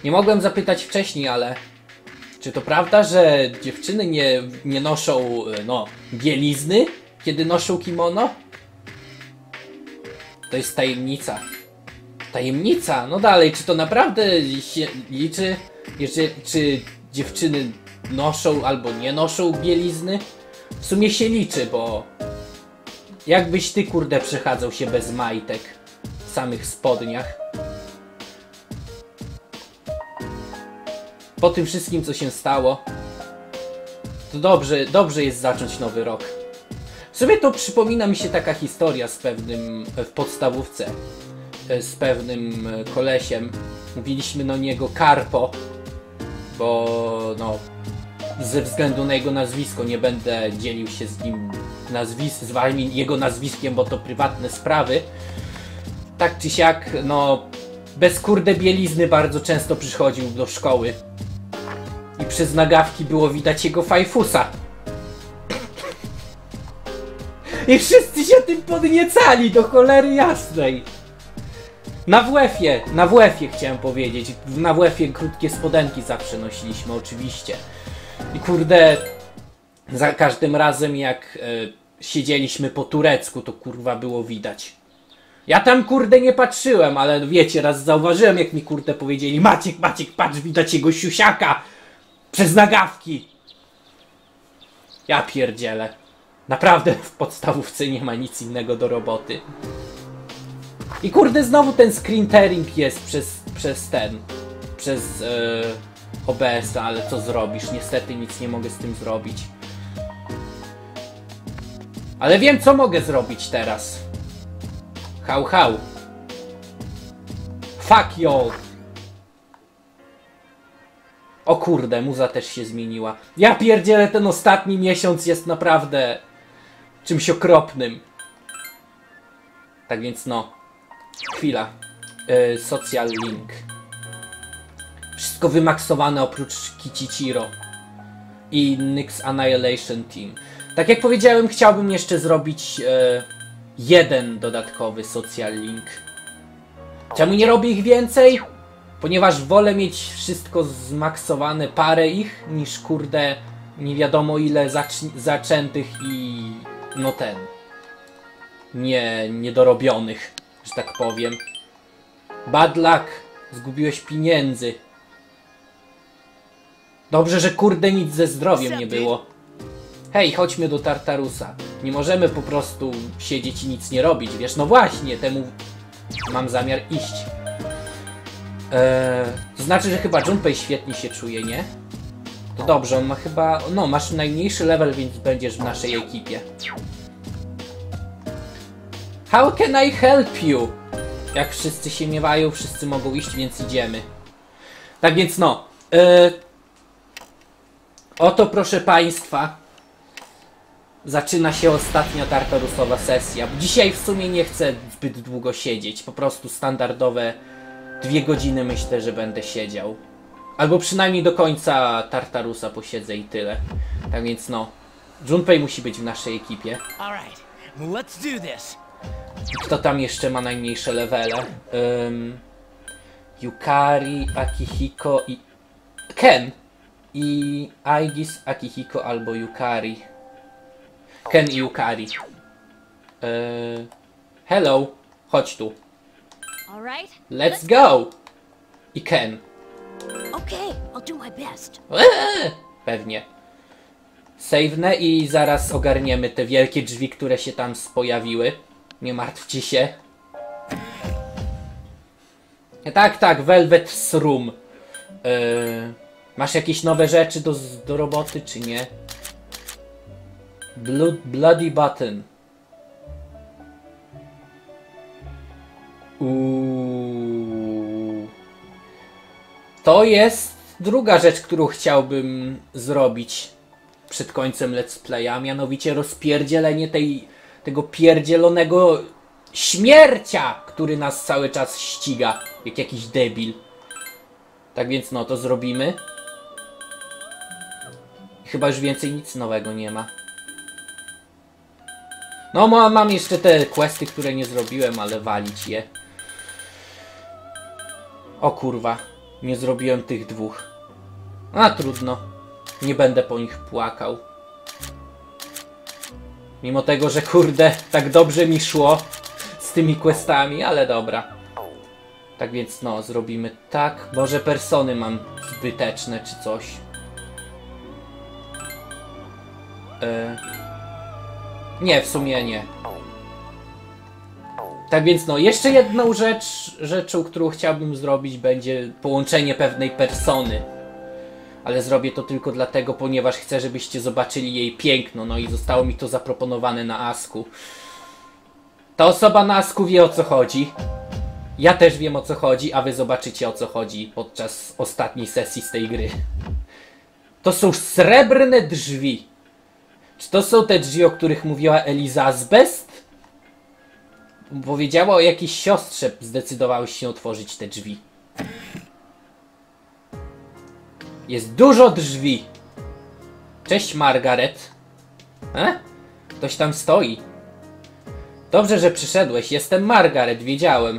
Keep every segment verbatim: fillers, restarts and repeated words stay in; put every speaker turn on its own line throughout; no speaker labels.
Nie mogłem zapytać wcześniej, ale... Czy to prawda, że dziewczyny nie, nie noszą, no, bielizny, kiedy noszą kimono? To jest tajemnica. Tajemnica? No dalej, czy to naprawdę się liczy? Jeżeli, czy dziewczyny noszą albo nie noszą bielizny? W sumie się liczy, bo... Jakbyś ty, kurde, przechadzał się bez majtek w samych spodniach? Po tym wszystkim, co się stało, to dobrze, dobrze jest zacząć nowy rok. W sumie to przypomina mi się taka historia z pewnym, w podstawówce, z pewnym kolesiem. Mówiliśmy na niego Karpo, bo no, ze względu na jego nazwisko nie będę dzielił się z nim nazwis z wami jego nazwiskiem, bo to prywatne sprawy. Tak czy siak, no, bez kurde bielizny bardzo często przychodził do szkoły. I przez nagawki było widać jego fajfusa. I wszyscy się tym podniecali, do cholery jasnej. Na W F-ie, na W F-ie chciałem powiedzieć. Na W F-ie krótkie spodenki zawsze nosiliśmy, oczywiście. I kurde, za każdym razem jak e, siedzieliśmy po turecku, to kurwa było widać. Ja tam kurde nie patrzyłem, ale wiecie, raz zauważyłem, jak mi kurde powiedzieli: Maciek, Maciek, patrz, widać jego siusiaka przez nagawki. Ja pierdzielę. Naprawdę w podstawówce nie ma nic innego do roboty. I kurde, znowu ten screen tearing jest przez, przez ten, przez yy, O B S-a, ale co zrobisz? Niestety nic nie mogę z tym zrobić. Ale wiem, co mogę zrobić teraz. Hał, hał. Fuck y'all. O kurde, muza też się zmieniła. Ja pierdzielę, ten ostatni miesiąc jest naprawdę czymś okropnym. Tak więc no. Chwila. Yy, social link. Wszystko wymaksowane oprócz Kichichiro i Nyx Annihilation Team. Tak jak powiedziałem, chciałbym jeszcze zrobić yy, jeden dodatkowy social link. Czemu nie robię ich więcej? Ponieważ wolę mieć wszystko zmaksowane, parę ich, niż kurde nie wiadomo ile zaczętych i no ten nie niedorobionych, że tak powiem. Bad luck, zgubiłeś pieniędzy. Dobrze, że kurde nic ze zdrowiem nie było. Hej, chodźmy do Tartarusa. Nie możemy po prostu siedzieć i nic nie robić, wiesz? No właśnie, temu mam zamiar iść. Eee, to znaczy, że chyba Junpei świetnie się czuje, nie? To dobrze, on ma chyba... No, masz najmniejszy level, więc będziesz w naszej ekipie. How can I help you? Jak wszyscy się miewają, wszyscy mogą iść, więc idziemy. Tak więc no. Eee, oto, proszę państwa, zaczyna się ostatnia Tartarusowa sesja. Dzisiaj w sumie nie chcę zbyt długo siedzieć. Po prostu standardowe dwie godziny myślę, że będę siedział. Albo przynajmniej do końca Tartarusa posiedzę i tyle. Tak więc no. Junpei musi być w naszej ekipie. Kto tam jeszcze ma najmniejsze levele? Um, Yukari, Akihiko i... Ken! I Aigis, Akihiko albo Yukari. Ken i Yukari. Eee, hello, chodź tu. Let's go! I Ken.
Okay, I'll do my best.
Eee, pewnie. Save'nę i zaraz ogarniemy te wielkie drzwi, które się tam pojawiły. Nie martwcie się. Tak, tak, Velvet's Room. Eee, masz jakieś nowe rzeczy do, do roboty, czy nie? Blood, bloody button. Uuu. To jest druga rzecz, którą chciałbym zrobić przed końcem let's playa, mianowicie rozpierdzielenie tej, tego pierdzielonego śmiercia, który nas cały czas ściga, jak jakiś debil. Tak więc no, to zrobimy. Chyba już więcej nic nowego nie ma. No, mam jeszcze te questy, które nie zrobiłem, ale walić je. O kurwa. Nie zrobiłem tych dwóch. A trudno. Nie będę po nich płakał. Mimo tego, że kurde, tak dobrze mi szło z tymi questami, ale dobra. Tak więc no, zrobimy tak. Może persony mam zbyteczne czy coś. E... Nie, w sumie nie. Tak więc no, jeszcze jedną rzecz, rzeczą, którą chciałbym zrobić, będzie połączenie pewnej persony. Ale zrobię to tylko dlatego, ponieważ chcę, żebyście zobaczyli jej piękno. No i zostało mi to zaproponowane na Asku. Ta osoba na Asku wie, o co chodzi. Ja też wiem, o co chodzi, a wy zobaczycie, o co chodzi podczas ostatniej sesji z tej gry. To są srebrne drzwi. Czy to są te drzwi, o których mówiła Elizabeth? Powiedziała o jakiejś siostrze, zdecydowałeś się otworzyć te drzwi. Jest dużo drzwi. Cześć, Margaret. E? Ktoś tam stoi. Dobrze, że przyszedłeś. Jestem Margaret, wiedziałem.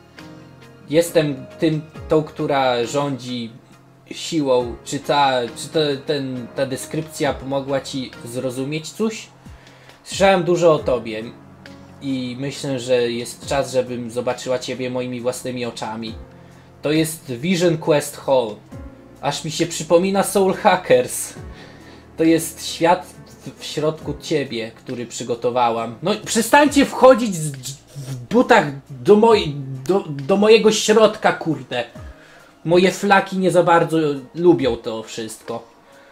Jestem tym, tą, która rządzi siłą. Czy ta, czy to, ten, ta deskrypcja pomogła ci zrozumieć coś? Słyszałem dużo o tobie. I myślę, że jest czas, żebym zobaczyła ciebie moimi własnymi oczami. To jest Vision Quest Hall. Aż mi się przypomina Soul Hackers. To jest świat w środku ciebie, który przygotowałam. No przestańcie wchodzić z, w butach do, moj, do, do mojego środka, kurde. Moje flaki nie za bardzo lubią to wszystko.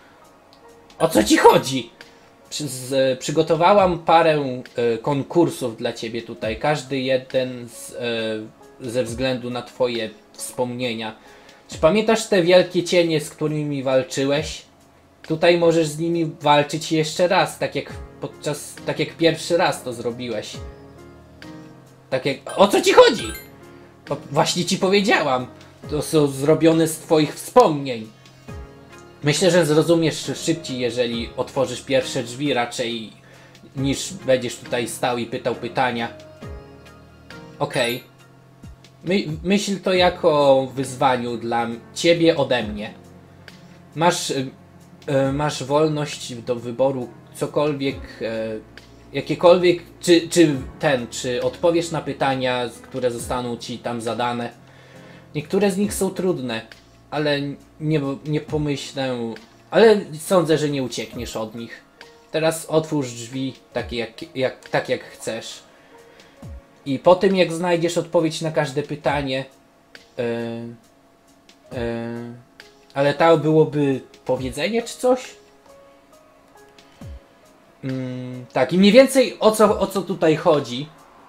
O co ci chodzi? Przy, z, przygotowałam parę e, konkursów dla ciebie tutaj. Każdy jeden z, e, ze względu na twoje wspomnienia. Czy pamiętasz te wielkie cienie, z którymi walczyłeś? Tutaj możesz z nimi walczyć jeszcze raz, tak jak podczas, tak jak pierwszy raz to zrobiłeś. Tak jak... O co ci chodzi? O, właśnie ci powiedziałam. To są zrobione z twoich wspomnień. Myślę, że zrozumiesz szybciej, jeżeli otworzysz pierwsze drzwi raczej niż będziesz tutaj stał i pytał pytania. Okej. Okay. My, myśl to jako wyzwaniu dla ciebie ode mnie. Masz, y, y, masz wolność do wyboru cokolwiek, y, jakiekolwiek, czy, czy ten, czy odpowiesz na pytania, które zostaną ci tam zadane. Niektóre z nich są trudne, ale nie, nie pomyślę, ale sądzę, że nie uciekniesz od nich. Teraz otwórz drzwi takie jak, jak, tak jak chcesz. I po tym, jak znajdziesz odpowiedź na każde pytanie, yy, yy, ale to byłoby powiedzenie czy coś? Yy, tak, i mniej więcej o co, o co tutaj chodzi,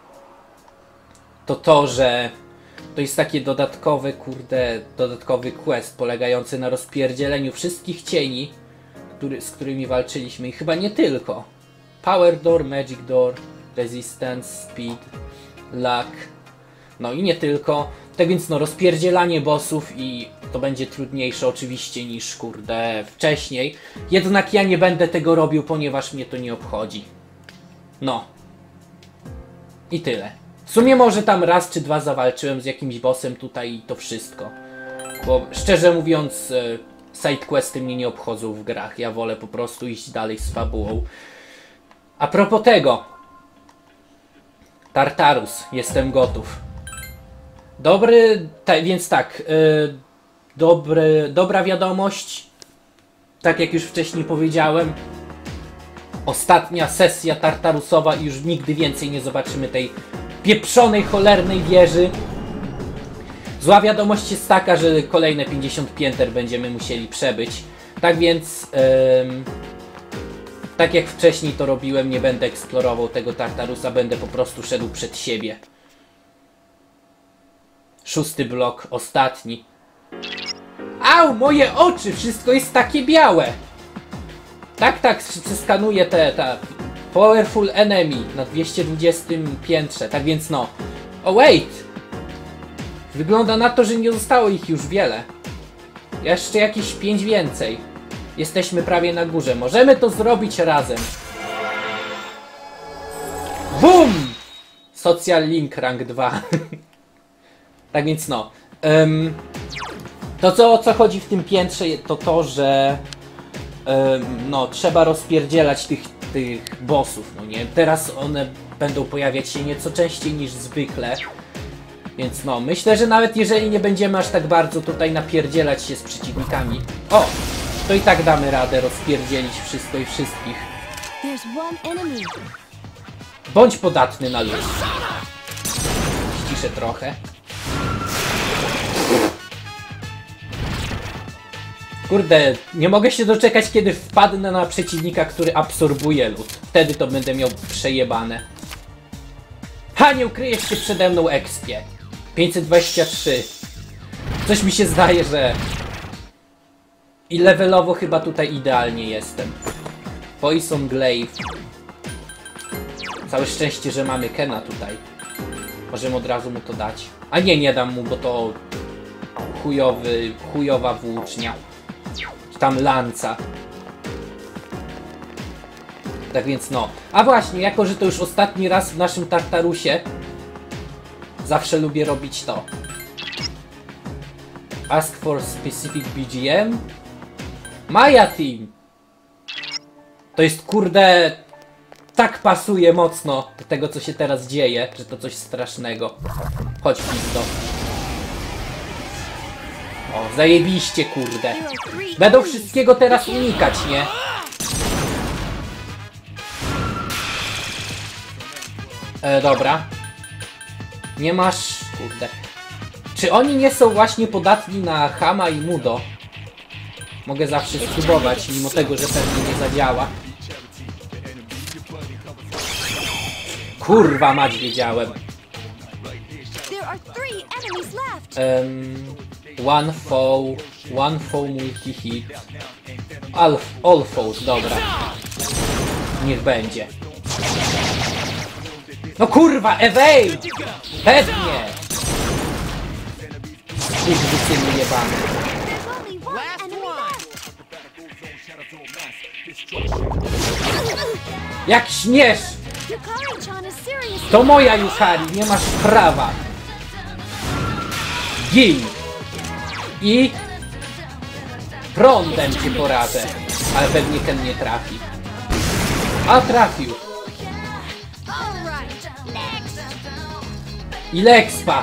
to to, że to jest takie dodatkowe, kurde, dodatkowy quest polegający na rozpierdzieleniu wszystkich cieni, który, z którymi walczyliśmy i chyba nie tylko. Power Door, Magic Door, Resistance, Speed, Luck, no i nie tylko. Tak więc no, rozpierdzielanie bossów i to będzie trudniejsze oczywiście niż, kurde, wcześniej. Jednak ja nie będę tego robił, ponieważ mnie to nie obchodzi. No. I tyle. W sumie może tam raz czy dwa zawalczyłem z jakimś bossem tutaj i to wszystko. Bo szczerze mówiąc, sidequesty mnie nie obchodzą w grach. Ja wolę po prostu iść dalej z fabułą. A propos tego. Tartarus, jestem gotów. Dobry, ta, więc tak, yy, dobry, dobra wiadomość. Tak jak już wcześniej powiedziałem. Ostatnia sesja Tartarusowa i już nigdy więcej nie zobaczymy tej pieprzonej, cholernej wieży. Zła wiadomość jest taka, że kolejne pięćdziesiąt pięter będziemy musieli przebyć. Tak więc, yy, tak jak wcześniej to robiłem, nie będę eksplorował tego Tartarusa, będę po prostu szedł przed siebie. Szósty blok, ostatni. Au, moje oczy! Wszystko jest takie białe! Tak, tak, przeskanuję te, te Powerful Enemy na dwieście dwudziestym piętrze, tak więc no. Oh wait! Wygląda na to, że nie zostało ich już wiele. Jeszcze jakieś pięć więcej. Jesteśmy prawie na górze. Możemy to zrobić razem. BUM! Social Link Rank dwa. Tak więc no. Um, To co, o co chodzi w tym piętrze, to to, że ym, no, trzeba rozpierdzielać tych, tych bossów, no nie? Teraz one będą pojawiać się nieco częściej niż zwykle. Więc no, myślę, że nawet jeżeli nie będziemy aż tak bardzo tutaj napierdzielać się z przeciwnikami, o, to i tak damy radę rozpierdzielić wszystko i wszystkich.
There's one enemy.
Bądź podatny na lód. Ściszę trochę. Kurde, nie mogę się doczekać, kiedy wpadnę na przeciwnika, który absorbuje lód. Wtedy to będę miał przejebane. Ha, nie ukryjesz się przede mną, expie. pięćset dwadzieścia trzy. Coś mi się zdaje, że... I levelowo chyba tutaj idealnie jestem. Poison Glaive. Całe szczęście, że mamy Kena tutaj. Możemy od razu mu to dać. A nie, nie dam mu, bo to... Chujowy, chujowa włócznia. Czy tam lanca. Tak więc no. A właśnie, jako że to już ostatni raz w naszym Tartarusie, zawsze lubię robić to. Ask for specific B G M. Maya Team! To jest, kurde, tak pasuje mocno do tego, co się teraz dzieje, że to coś strasznego. Chodź, pizdo. O, zajebiście, kurde. Będą wszystkiego teraz unikać, nie? E, dobra. Nie masz... Kurde. Czy oni nie są właśnie podatni na Hama i Mudo? Mogę zawsze spróbować, mimo tego, że pewnie nie zadziała. Kurwa mać, wiedziałem. Um, one foe, one foe multi-hit. All, all foes, dobra. Niech będzie. No kurwa, evade! Pewnie! Kurwysyny jebany. Jak śmiesz! To moja Yukari, nie masz prawa. Gin! I... prądem cię poradzę. Ale pewnie ten nie trafi. A trafił. Ile expa?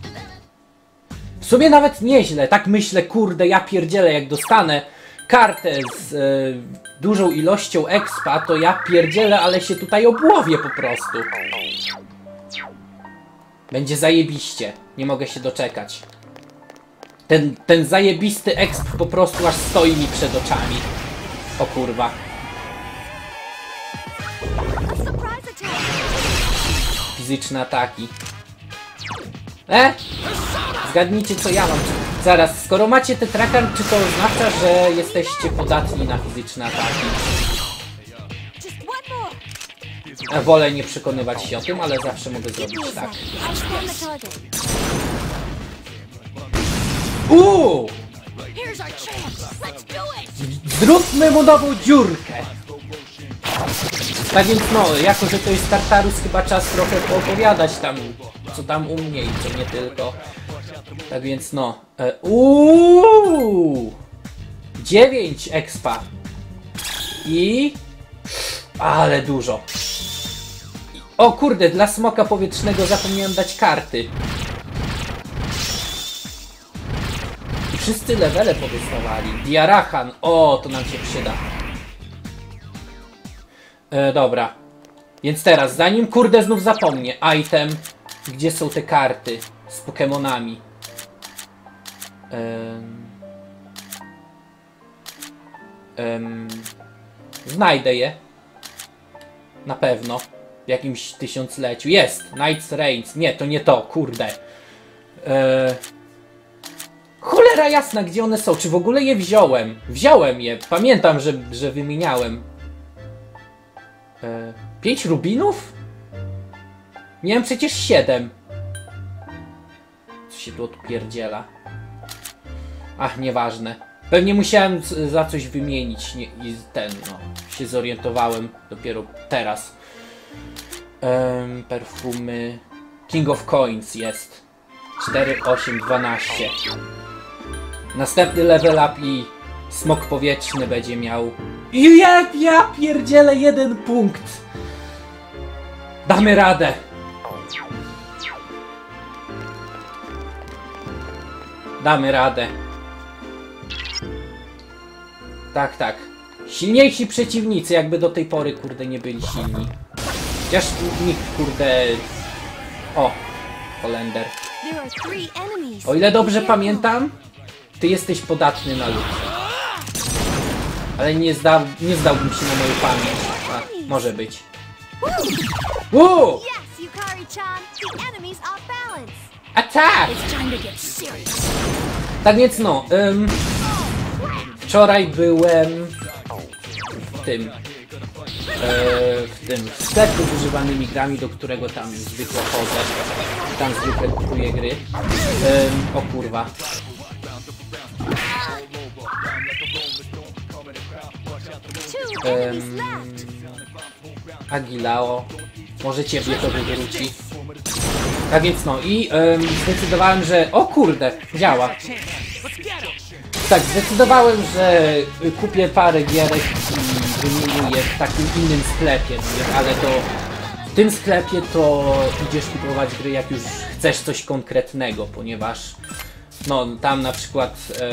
W sumie nawet nieźle, tak myślę, kurde, ja pierdzielę, jak dostanę kartę z e, dużą ilością expa, to ja pierdzielę, ale się tutaj obłowię po prostu. Będzie zajebiście, nie mogę się doczekać. Ten, ten zajebisty exp po prostu aż stoi mi przed oczami. O kurwa. Fizyczne ataki. E? Zgadnijcie, co ja mam. Zaraz, skoro macie te tracker, czy to oznacza, że jesteście podatni na fizyczne ataki? E, wolę nie przekonywać się o tym, ale zawsze mogę zrobić tak. Uuu! Zróbmy mu nową dziurkę! Tak więc no, jako że to jest Tartarus, chyba czas trochę poopowiadać tam, co tam u mnie i co nie tylko. Tak więc no. E, uuu! dziewięć expa. I... ale dużo. O kurde, dla smoka powietrznego zapomniałem dać karty. I wszyscy levele powystawali. Diarachan, o, to nam się przyda. E, dobra. Więc teraz, zanim kurde znów zapomnę, item, gdzie są te karty z Pokemonami. Um, um, znajdę je. Na pewno. W jakimś tysiącleciu. Jest! Knight's Reigns. Nie, to nie to, kurde. E, cholera jasna, gdzie one są? Czy w ogóle je wziąłem? Wziąłem je. Pamiętam, że, że wymieniałem. E, pięć rubinów? Miałem przecież siedem. Co się tu odpierdziela? Ach, nieważne. Pewnie musiałem za coś wymienić nie, i ten, no, się zorientowałem dopiero teraz. Um, perfumy... King of Coins jest. cztery, osiem, dwanaście. Następny level up i smok powietrzny będzie miał... I ja, ja pierdzielę jeden punkt! Damy radę! Damy radę. Tak, tak. Silniejsi przeciwnicy, jakby do tej pory, kurde, nie byli silni. Chociaż nikt, kurde... O! Holender. O ile dobrze pamiętam, ty jesteś podatny na lód. Ale nie, zda, nie zdałbym się na moją pamięć. A, może być. Wow! Attack! Tak więc no, um, wczoraj byłem w tym, e, w tym sklepie z używanymi grami, do którego tam zwykle chodzę. Tam zwykle kupuję gry. Um, o kurwa. Um, Agilao. Może ciebie to wywróci. Tak więc no i um, zdecydowałem, że... O kurde, działa. Tak, zdecydowałem, że kupię parę gierek i wymienię je w takim innym sklepie, ale to w tym sklepie to idziesz kupować gry, jak już chcesz coś konkretnego, ponieważ no tam na przykład e,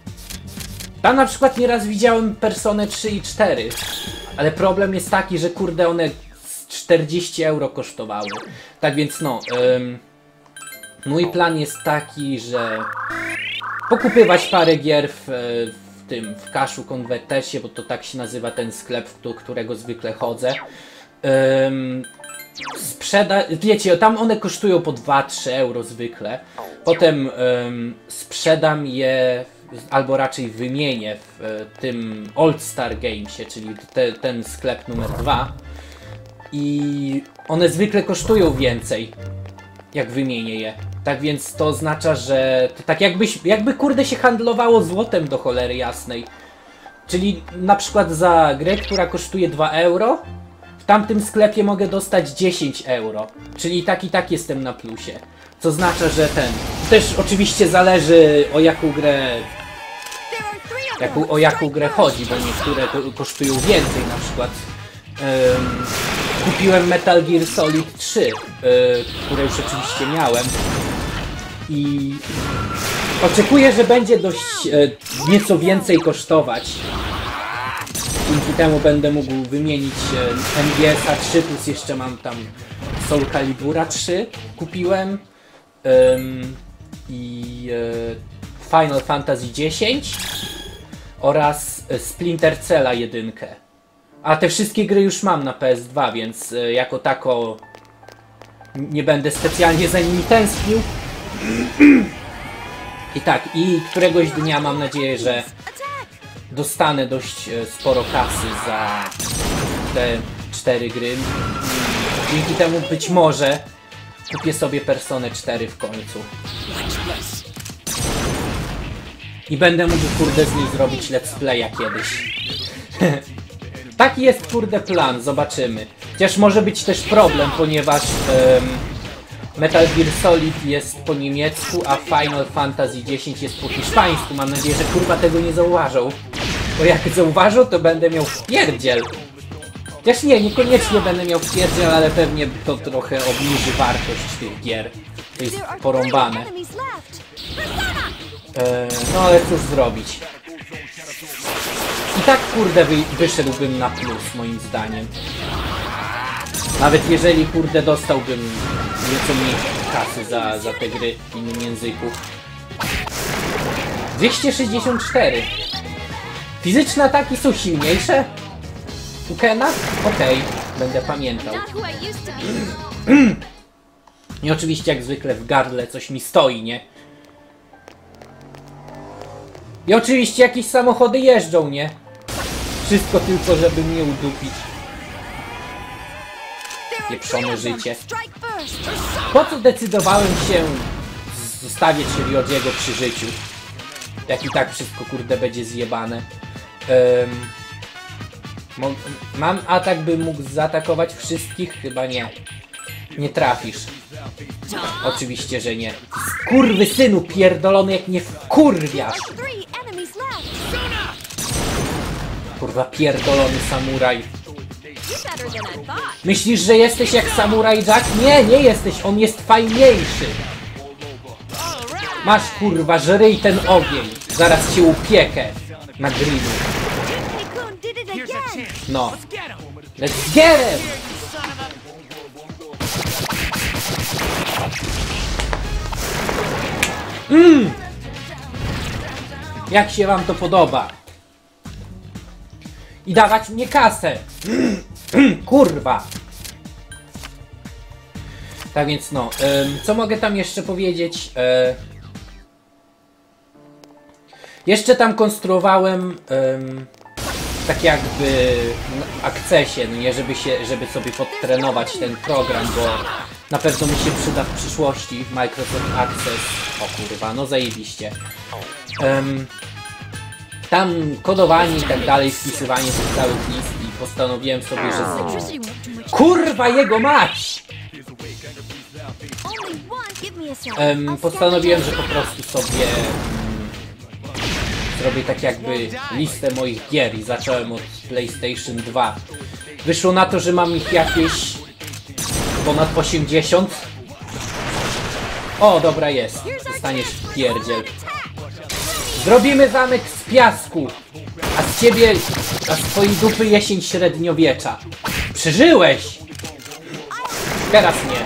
tam na przykład nieraz widziałem Personę trzy i cztery, ale problem jest taki, że kurde one czterdzieści euro kosztowały. Tak więc no, ym, mój plan jest taki, że pokupywać parę gier w, w tym, w Cashu Convertersie, bo to tak się nazywa ten sklep, do którego zwykle chodzę. Ym, sprzeda... Wiecie, tam one kosztują po dwa trzy euro zwykle. Potem ym, sprzedam je, albo raczej wymienię w tym All Star Gamesie, czyli te, ten sklep numer dwa. I one zwykle kosztują więcej, jak wymienię je. Tak więc to oznacza, że to tak jakbyś, jakby kurde się handlowało złotem do cholery jasnej. Czyli na przykład za grę, która kosztuje dwa euro, w tamtym sklepie mogę dostać dziesięć euro. Czyli tak i tak jestem na plusie. Co oznacza, że ten... Też oczywiście zależy o jaką grę... Jaką, o jaką grę chodzi, bo niektóre kosztują więcej, na przykład... Um, kupiłem Metal Gear Solid trzy, yy, które już oczywiście miałem i oczekuję, że będzie dość yy, nieco więcej kosztować. Dzięki temu będę mógł wymienić yy, M G S a trzy, plus jeszcze mam tam Soul Calibura trzy, kupiłem yy, i yy, Final Fantasy dziesięć oraz yy, Splinter Cella jeden. A te wszystkie gry już mam na P S dwa, więc y, jako tako nie będę specjalnie za nimi tęsknił. I tak, i któregoś dnia mam nadzieję, że dostanę dość y, sporo kasy za te cztery gry. Dzięki temu być może kupię sobie Personę cztery w końcu. I będę mógł kurde z niej zrobić let's playa kiedyś. Taki jest kurde plan, zobaczymy. Chociaż może być też problem, ponieważ um, Metal Gear Solid jest po niemiecku, a Final Fantasy dziesięć jest po hiszpańsku. Mam nadzieję, że kurwa tego nie zauważą. Bo jak zauważą, to będę miał wpierdziel. Chociaż nie, niekoniecznie będę miał wpierdziel, ale pewnie to trochę obniży wartość tych gier. To jest porąbane. E, no ale cóż zrobić. I tak kurde wy, wyszedłbym na plus moim zdaniem. Nawet jeżeli kurde dostałbym nieco mniej kasy za, za te gry w innym języku. dwieście sześćdziesiąt cztery. Fizyczne ataki są silniejsze? U Kena? Okej, okay, będę pamiętał. I oczywiście jak zwykle w gardle coś mi stoi, nie? I oczywiście jakieś samochody jeżdżą, nie? Wszystko tylko, żeby mnie udupić. Pieprzone życie. Po co decydowałem się zostawić Ryojiego przy życiu? Jak i tak wszystko kurde będzie zjebane. Um, mam atak, by mógł zaatakować wszystkich? Chyba nie. Nie trafisz. Oczywiście, że nie. Skurwysynu pierdolony, jak nie wkurwiasz. Kurwa, pierdolony samuraj.
You're better than I thought.
Myślisz, że jesteś jak samuraj Jack? Nie, nie jesteś, on jest fajniejszy. Masz kurwa, żryj ten ogień. Zaraz cię upiekę na grillu.
Junpei-kun did it again.
No. Let's get him! Mmm! Jak się wam to podoba? I dawać mnie kasę! Kurwa! Tak więc no, ym, co mogę tam jeszcze powiedzieć? E... Jeszcze tam konstruowałem ym, tak jakby w akcesie, no nie, żeby się, żeby sobie podtrenować ten program, bo na pewno mi się przyda w przyszłości Microsoft Access. O kurwa, no zajebiście. Um, tam kodowanie i tak dalej, wpisywanie tych całych list i postanowiłem sobie, że...
Electricity won't do much.
Kurwa jego mać!
Only one. Give me a sec.
Um,
I'll scan
postanowiłem,
the
że po prostu sobie um, zrobię tak jakby listę moich gier i zacząłem od PlayStation dwa. Wyszło na to, że mam ich jakieś ponad osiemdziesiąt. O, dobra jest. Dostaniesz w pierdziel. Zrobimy zamek z piasku, a z ciebie, a z twojej dupy jesień średniowiecza. Przeżyłeś! Teraz nie.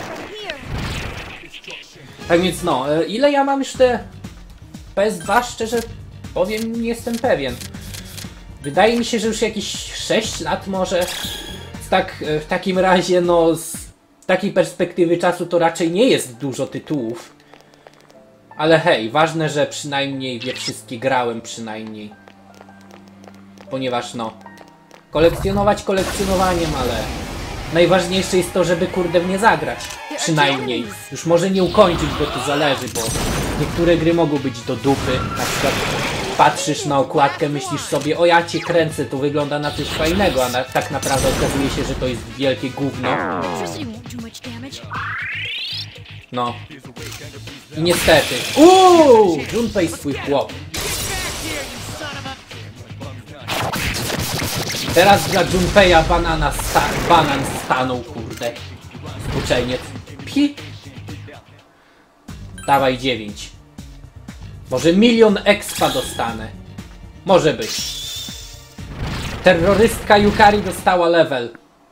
Tak więc no, e, ile ja mam już te P S dwa? Szczerze powiem, nie jestem pewien. Wydaje mi się, że już jakieś sześć lat może. Tak, e, w takim razie, no, z takiej perspektywy czasu to raczej nie jest dużo tytułów. Ale hej, ważne, że przynajmniej je wszystkie grałem przynajmniej. Ponieważ no, kolekcjonować kolekcjonowaniem, ale najważniejsze jest to, żeby kurde w nie zagrać. Przynajmniej. Już może nie ukończyć, bo to zależy, bo niektóre gry mogą być do dupy. Na przykład patrzysz na okładkę, myślisz sobie, o ja cię kręcę, to wygląda na coś fajnego, a na, tak naprawdę okazuje się, że to jest wielkie gówno.
Electricity won't do much damage.
No. I niestety. Uuu! Junpei swój chłop. Teraz dla Junpeia banana sta banan stanął, kurde. Uczeniec. Pi. Dawaj dziewięć. Może milion expa dostanę. Może być. Terrorystka Yukari dostała level.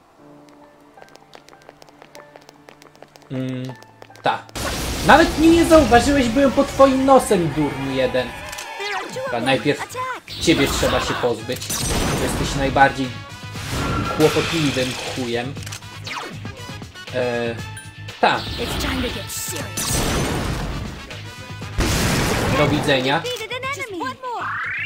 Mm, ta. Nawet mnie nie zauważyłeś, byłem pod twoim nosem, durni jeden.
There are two of
A
them.
najpierw
Attack.
ciebie trzeba się pozbyć. Jesteś najbardziej kłopotliwym chujem. Eee, tak,
It's time to get serious.
do widzenia.
Defeated an enemy. One more.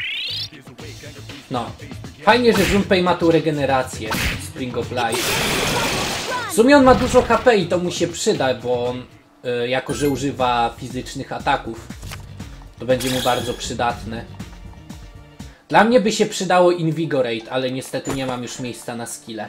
No. Fajnie, że Junpei ma tu regenerację. Spring of Life. W sumie on ma dużo H P i to mu się przyda, bo on, e, jako że używa fizycznych ataków, to będzie mu bardzo przydatne. Dla mnie by się przydało Invigorate, ale niestety nie mam już miejsca na skille.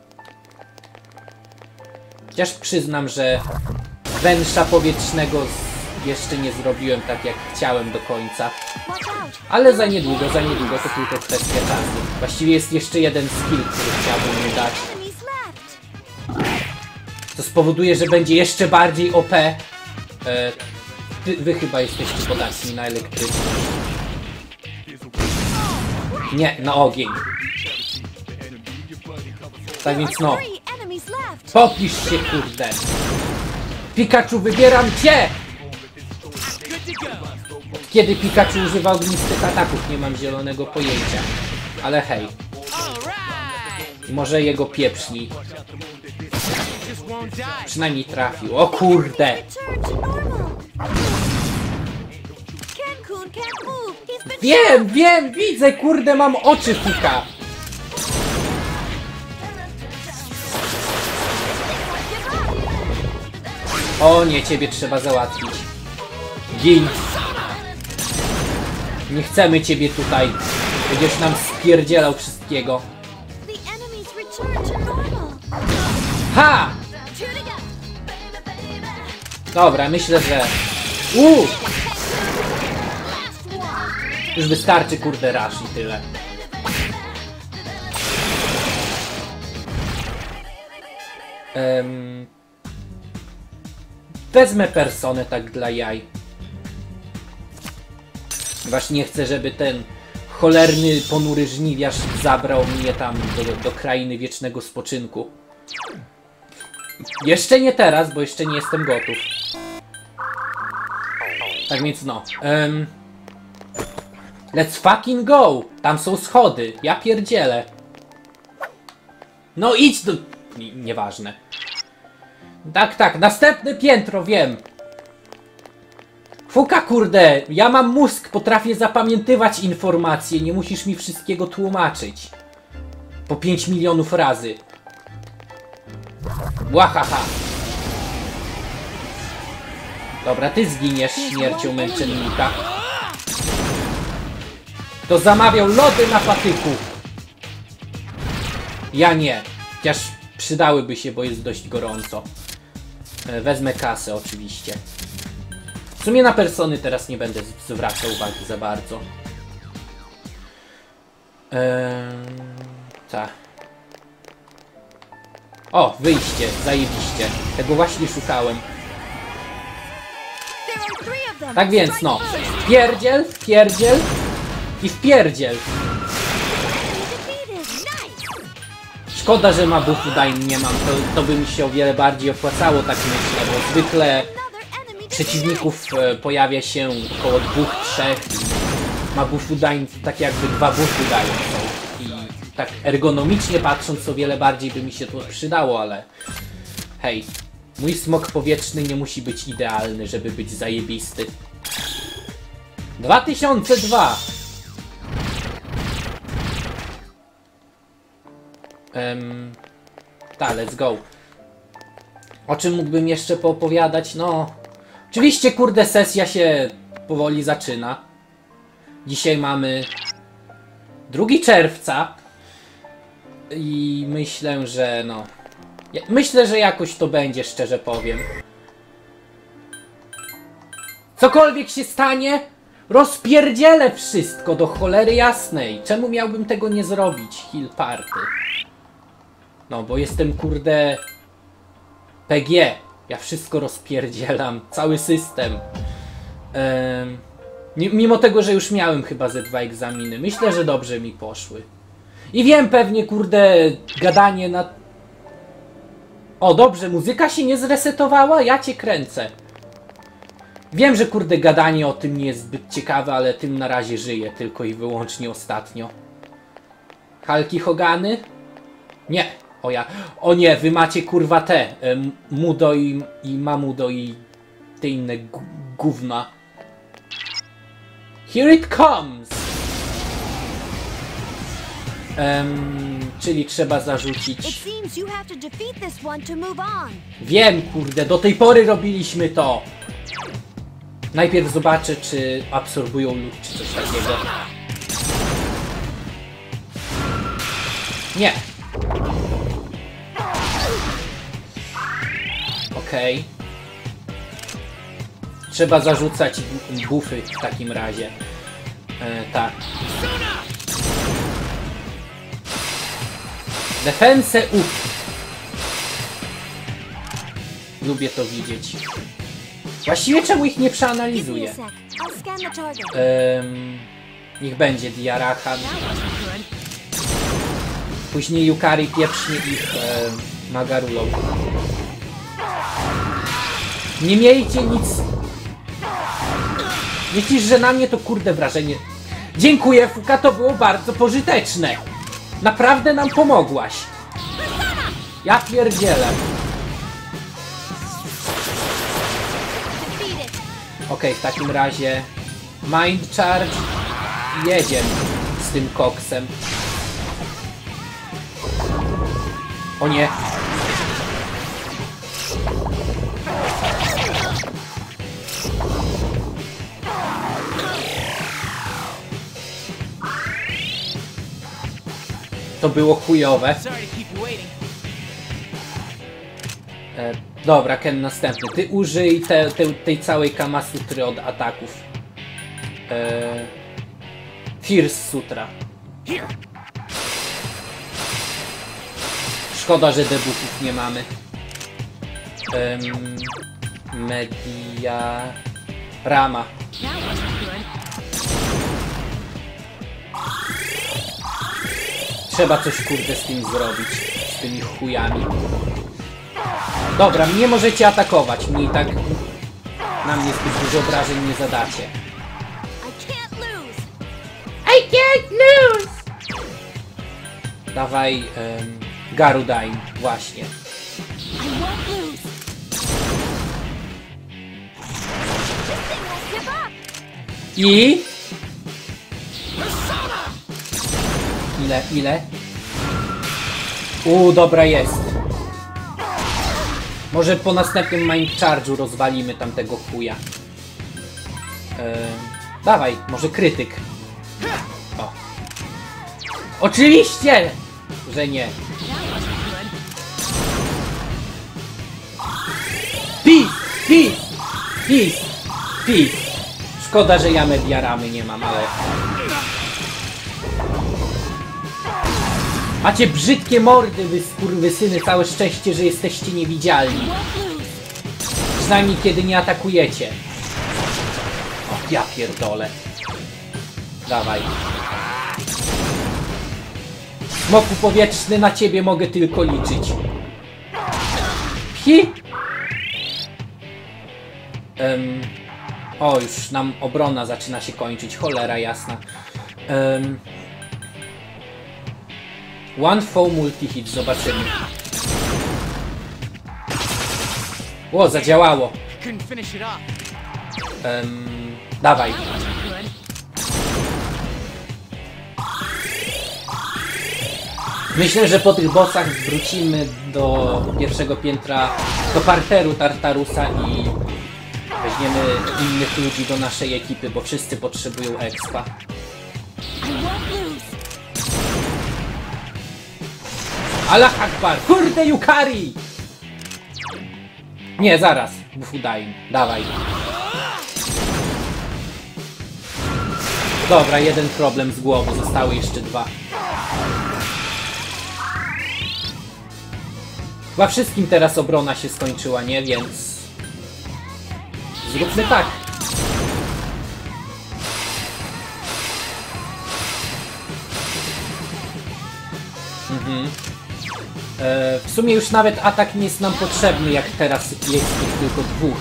Chociaż przyznam, że węża powietrznego z... jeszcze nie zrobiłem tak jak chciałem do końca.
Watch out.
Ale za niedługo, za niedługo, to tylko kwestia czasu. Właściwie jest jeszcze jeden skill, który chciałbym mu dać.
Enemies left.
To spowoduje, że będzie jeszcze bardziej O P. E, ty, wy chyba jesteście podatni na elektryczność. Nie, na ogień. Tak więc no,
Three enemies left.
popisz się kurde. Pikachu, wybieram cię! Kiedy Pikachu używa ognistych ataków, nie mam zielonego pojęcia. Ale hej. Może jego pieprzni. Przynajmniej trafił. O kurde!
Return to normal. Ken-kun can't move. He's been
Wiem, wiem, widzę, kurde, mam oczy Fika. O nie, ciebie trzeba załatwić. Gin. Nie chcemy ciebie tutaj. Będziesz nam spierdzielał wszystkiego.
The enemies return to normal.
Ha!
Shooting up.
Dobra, myślę, że... Uuu!
Last one.
Już wystarczy, kurde, rush i tyle. Um, wezmę personę tak dla jaj. Właśnie nie chcę, żeby ten cholerny, ponury żniwiarz zabrał mnie tam do, do krainy wiecznego spoczynku. Jeszcze nie teraz, bo jeszcze nie jestem gotów. Tak więc no. Um, let's fucking go! Tam są schody. Ja pierdzielę. No idź do... N nieważne. Tak, tak. Następne piętro, wiem. Fuka, kurde. Ja mam mózg. Potrafię zapamiętywać informacje. Nie musisz mi wszystkiego tłumaczyć. Po pięć milionów razy. Łahaha. Dobra, ty zginiesz śmiercią męczennika. Kto zamawiał lody na patyku? Ja nie. Chociaż przydałyby się, bo jest dość gorąco. Wezmę kasę oczywiście. W sumie na persony teraz nie będę zwracał uwagi za bardzo. Eee, tak. O, wyjście, zajebiście. Tego właśnie szukałem. Tak więc no, wpierdziel, wpierdziel i wpierdziel. Szkoda, że ma buffu dain nie mam, to, to by mi się o wiele bardziej opłacało, tak myślę, bo zwykle przeciwników e, pojawia się około dwóch, trzech i ma buffu dain tak jakby dwa buffu dain są. I tak ergonomicznie patrząc o wiele bardziej by mi się to przydało, ale hej, mój smok powietrzny nie musi być idealny, żeby być zajebisty. dwa tysiące dwa. Um, tak, let's go. O czym mógłbym jeszcze poopowiadać? No, oczywiście, kurde, sesja się powoli zaczyna. Dzisiaj mamy drugiego czerwca i myślę, że no, myślę, że jakoś to będzie, szczerze powiem. Cokolwiek się stanie, rozpierdzielę wszystko do cholery jasnej. Czemu miałbym tego nie zrobić? Heal party. No, bo jestem, kurde, P G. Ja wszystko rozpierdzielam. Cały system. Ehm, mimo tego, że już miałem chyba ze dwa egzaminy. Myślę, że dobrze mi poszły. I wiem, pewnie, kurde, gadanie na... O, dobrze, muzyka się nie zresetowała? Ja cię kręcę. Wiem, że, kurde, gadanie o tym nie jest zbyt ciekawe, ale tym na razie żyję. Tylko i wyłącznie ostatnio. Hulki Hogany? Nie. O ja. O nie, wy macie, kurwa, te. E, Mudo i, i Mamudo i te inne gówna. Here it comes! Um, czyli trzeba zarzucić... Wiem, kurde, do tej pory robiliśmy to. Najpierw zobaczę, czy absorbują lód, czy coś takiego. Nie. Okej. Okay. Trzeba zarzucać buffy w takim razie. E, tak. Defense up. Lubię to widzieć. Właściwie czemu ich nie przeanalizuję? Um, niech będzie Diarahan. Później Yukari pieprznie ich um, Magarulą. Nie miejcie nic. Myślisz, że na mnie to, kurde, wrażenie... Dziękuję, Fuka, to było bardzo pożyteczne. Naprawdę nam pomogłaś. Ja pierdzielę. Okej, okay, w takim razie Mind Charge i jedziemy z tym koksem. O nie. To było chujowe. E, dobra, Ken następny. Ty użyj te, te, tej całej Kamasutry od ataków. E, Fierce Sutra. Szkoda, że debuffów nie mamy. Um, media... Rama.
That wasn't good.
Trzeba coś kurde z tym zrobić. Z tymi chujami. Dobra, nie możecie atakować. Mi tak... Na mnie zbyt dużo obrażeń nie zadacie.
I can't lose.
I can't lose! Dawaj... Um, Garudain. Właśnie.
I won't lose. This thing won't give up.
I... Ile, ile? Uuu, dobra jest. Może po następnym Mind Charge'u rozwalimy tamtego chuja. Eee, dawaj, może krytyk. O. Oczywiście, że nie. Peace, peace, peace, peace. Szkoda, że ja mediaramy nie mam, ale... Macie brzydkie mordy, wy skurwysyny, całe szczęście, że jesteście niewidzialni. Przynajmniej kiedy nie atakujecie. O, ja pierdolę. Dawaj. Smoku powietrzny, na ciebie mogę tylko liczyć. Hi! Um, o, już nam obrona zaczyna się kończyć, cholera jasna. Um, One foe multi-hit, zobaczymy. O, zadziałało. Um, dawaj. Myślę, że po tych bossach wrócimy do pierwszego piętra, do parteru Tartarusa i weźmiemy innych ludzi do naszej ekipy, bo wszyscy potrzebują expa. Allah Akbar! Kurde, Yukari! Nie, zaraz. Bufudain. Dawaj. Dobra, jeden problem z głowy. Zostały jeszcze dwa. Chyba wszystkim teraz obrona się skończyła, nie? Więc... zróbmy tak. Mhm. E, w sumie już nawet atak nie jest nam potrzebny, jak teraz jest ich tylko dwóch.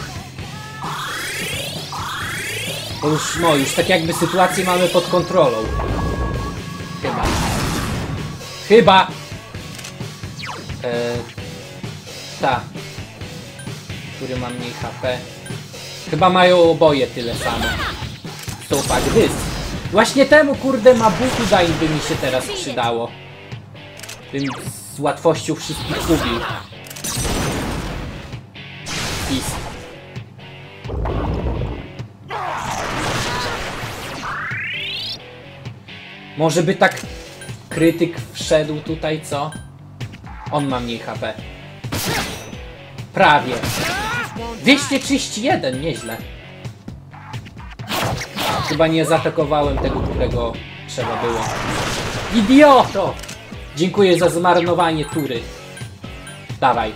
Bo już, no, już tak jakby sytuację mamy pod kontrolą. Chyba. Chyba! E, ta. Który ma mniej H P. Chyba mają oboje tyle samo. So fuck this. Właśnie temu kurde Mabufudain by mi się teraz przydało. Bym z łatwością wszystkich ubił. Pist. Może by tak krytyk wszedł tutaj, co? On ma mniej H P. Prawie. dwieście trzydzieści jeden, nieźle. Chyba nie zaatakowałem tego, którego trzeba było. Idioto! Dziękuję za zmarnowanie tury. Dawaj.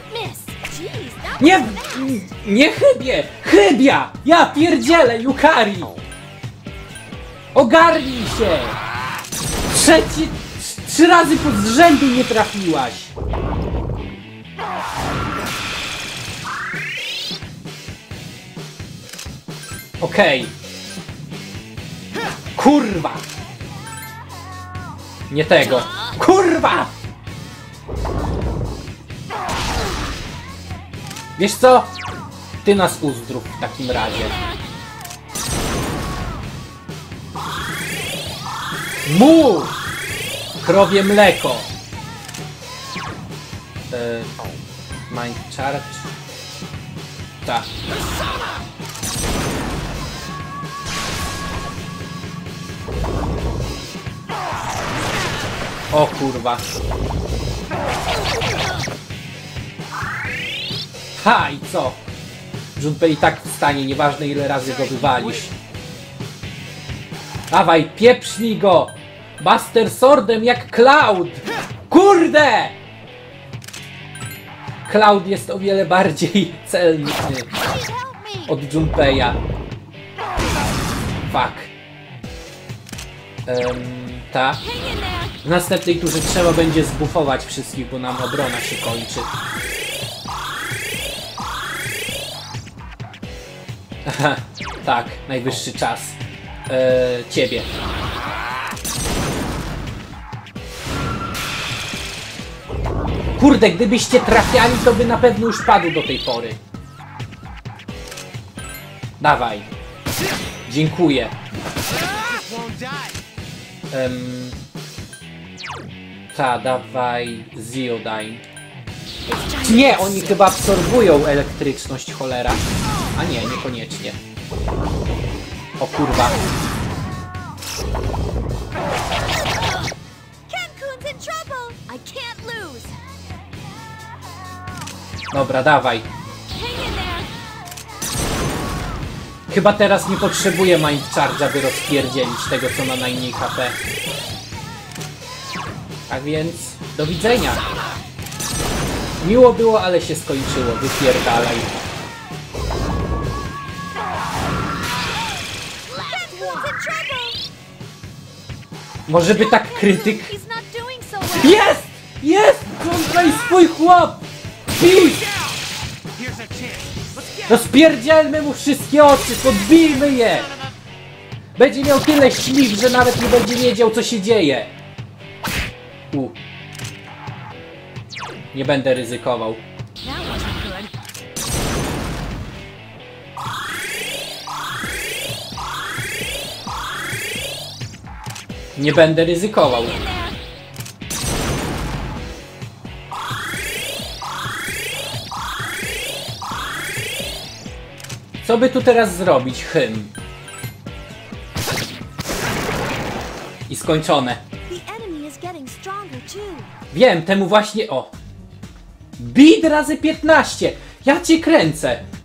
Nie! Nie chybie! Chybia! Ja pierdzielę, Yukari! Ogarnij się! Trzeci... Trzy razy pod rzędu nie trafiłaś! Okej. Okay. Kurwa! Nie tego. Kurwa! Wiesz co? Ty nas uzdrów w takim razie. Mu! Krowie mleko. Eee, mind charge. Tak. O kurwa. Ha, i co? Junpei i tak wstanie, nieważne ile razy go wywalisz. Dawaj, pieprznij go! Buster Swordem jak Cloud! Kurde! Cloud jest o wiele bardziej celny
Please help me.
od Junpeya. Fuck. Um, ta.
Hang in there.
W następnej turze trzeba będzie zbufować wszystkich, bo nam obrona się kończy. Aha, tak, najwyższy czas. Eee, ciebie. Kurde, gdybyście trafiali, to by na pewno już padł do tej pory. Dawaj. Dziękuję. Um, ta, dawaj Ziodyne. Nie, oni chyba absorbują elektryczność, cholera. A nie, niekoniecznie. O kurwa.
Kenkun's in trouble. I can't lose.
Dobra, dawaj.
Hang in there.
Chyba teraz nie potrzebuję Mind Charge'a, by rozpierdzielić tego, co ma najmniej H P. Tak więc, do widzenia. Miło było, ale się skończyło. Wypierdalaj.
Kenkun's in trouble.
Może by tak krytyk...
He's not doing so well.
Jest! Jest! Tutaj swój chłop! Bij! Rozpierdzielmy mu wszystkie oczy, podbijmy je! Będzie miał tyle śliw, że nawet nie będzie wiedział, co się dzieje. U. Nie będę ryzykował.
That wasn't good.
Nie będę ryzykował.
In there.
Co by tu teraz zrobić? Hym. I skończone.
The enemy is getting stronger too.
Wiem, temu właśnie... O! Bid razy piętnaście! Ja cię kręcę!